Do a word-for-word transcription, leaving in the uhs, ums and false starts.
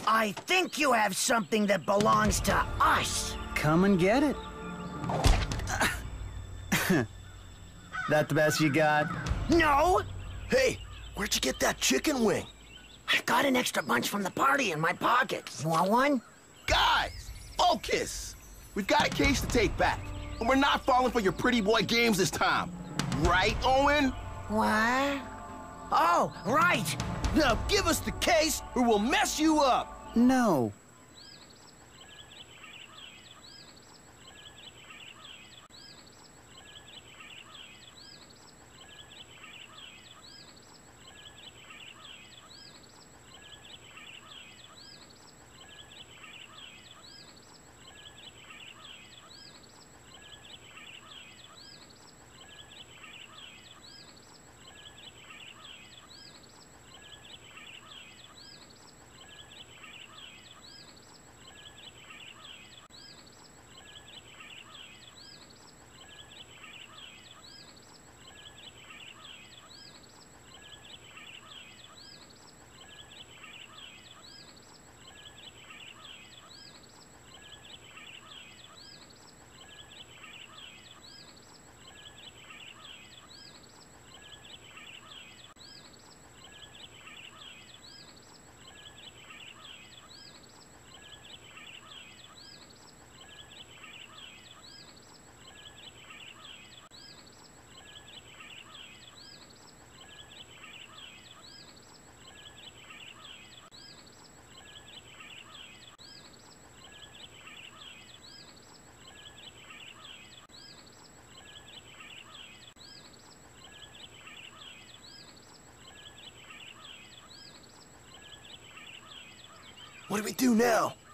I think you have something that belongs to us. Come and get it. That the best you got? No! Hey, where'd you get that chicken wing? I got an extra bunch from the party in my pocket. You want one? Guys, focus! We've got a case to take back, and we're not falling for your pretty boy games this time. Right, Owen? What? Oh, right! Now give us the case, or we'll mess you up! No. What do we do now?